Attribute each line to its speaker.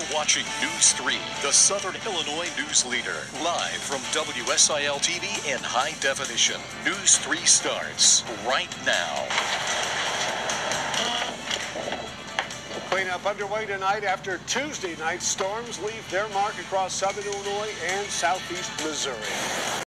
Speaker 1: watching News 3, the Southern Illinois news leader. Live from WSIL TV in high definition. News 3 starts right now.
Speaker 2: Cleanup underway tonight after Tuesday night storms leave their mark across southern Illinois and southeast Missouri.